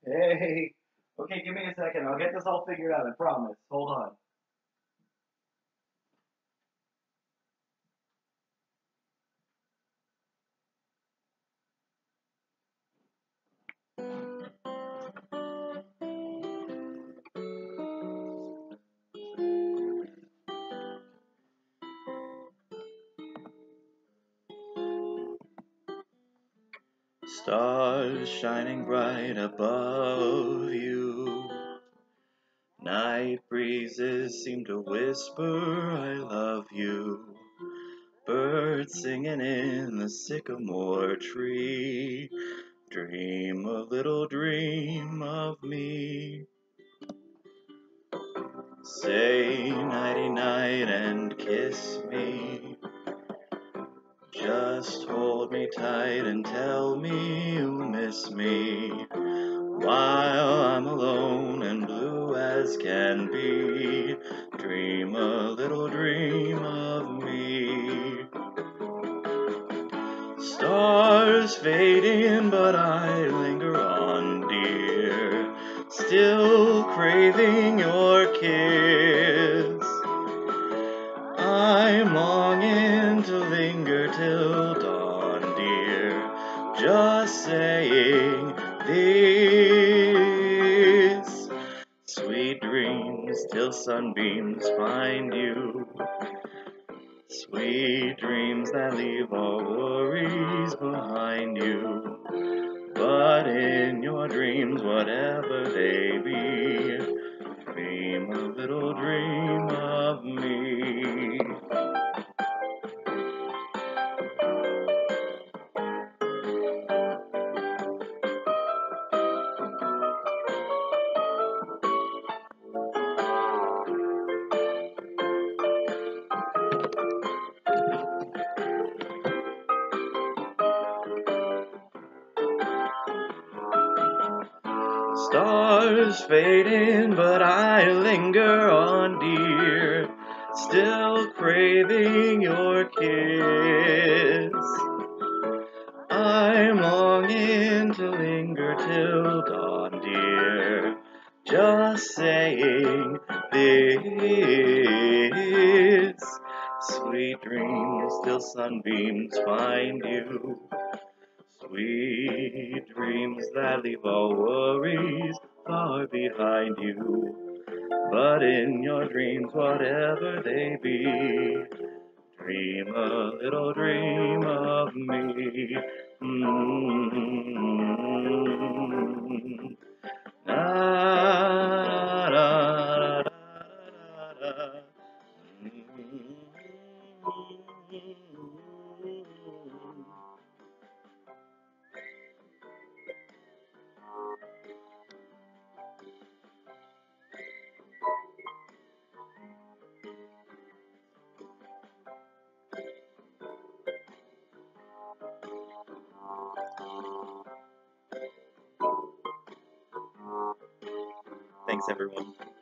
Hey. Okay, give me a second. I'll get this all figured out, I promise. Hold on. Stars shining bright above you. Night breezes seem to whisper, I love you. Birds singing in the sycamore tree. Dream a little dream of me. Say nighty night and kiss me. Just hold me tight and tell me you miss me. While I'm alone and blue as can be, dream a little dream of me. Stars fading, but I linger on, dear, still craving your kiss. I'm longing to linger till dawn, dear, just saying this. Sweet dreams till sunbeams find you. Sweet dreams that leave all worries behind you. But in your dreams, whatever they be, dream a little dream of me. Stars fading, but I linger on, dear, still craving your kiss. I'm longing to linger till dawn, dear, just saying this. Sweet dreams till sunbeams find you. Sweet dreams that leave all worries far behind you. But in your dreams, whatever they be, dream a little dream of me. Mm-hmm. Na, na, na, na, na, na. Thanks, everyone.